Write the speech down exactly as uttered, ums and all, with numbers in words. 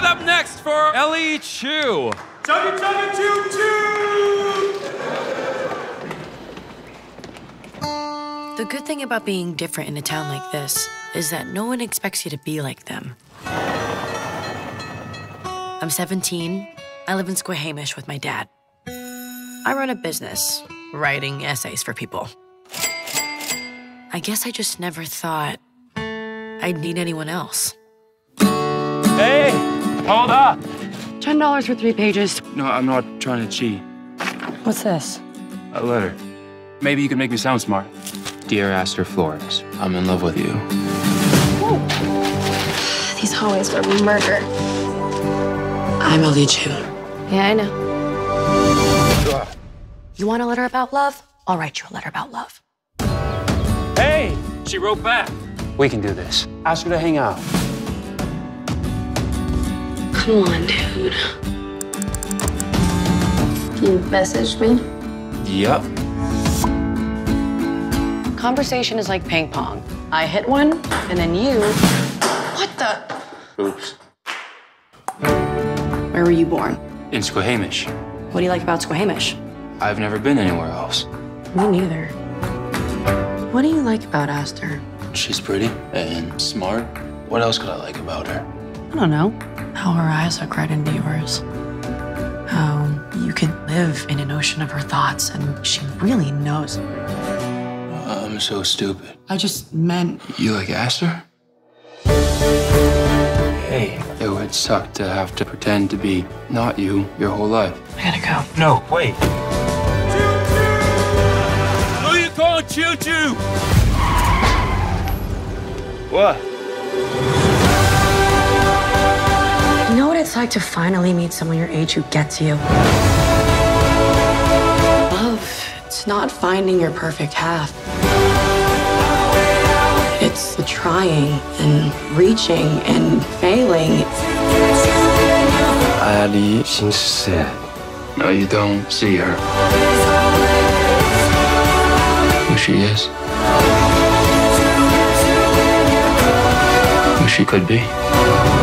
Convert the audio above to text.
With up next for Ellie Chu. Chugga chugga choo choo! The good thing about being different in a town like this is that no one expects you to be like them. I'm seventeen. I live in Squamish with my dad. I run a business, writing essays for people. I guess I just never thought I'd need anyone else. Hey, hold up. ten dollars for three pages. No, I'm not trying to cheat. What's this? A letter. Maybe you can make me sound smart. Dear Aster Flores, I'm in love with you. Ooh. These hallways were murder. I'm Ellie Chu. Yeah, I know. You want a letter about love? I'll write you a letter about love. Hey, she wrote back. We can do this. Ask her to hang out. Come on, dude. You messaged me? Yep. Conversation is like ping pong. I hit one, and then you... What the? Oops. Where were you born? In Squamish. What do you like about Squamish? I've never been anywhere else. Me neither. What do you like about Aster? She's pretty and smart. What else could I like about her? I don't know. How her eyes look right into yours. How you can live in an ocean of her thoughts, and she really knows. I'm so stupid. I just meant... You like Aster? Hey, it would suck to have to pretend to be not you your whole life. I gotta go. No, wait. Who you calling Choo Choo? What? You know what it's like to finally meet someone your age who gets you? Love, it's not finding your perfect half. It's the trying and reaching and failing. Ali seems sad. No, you don't see her. Who she is. Who she could be.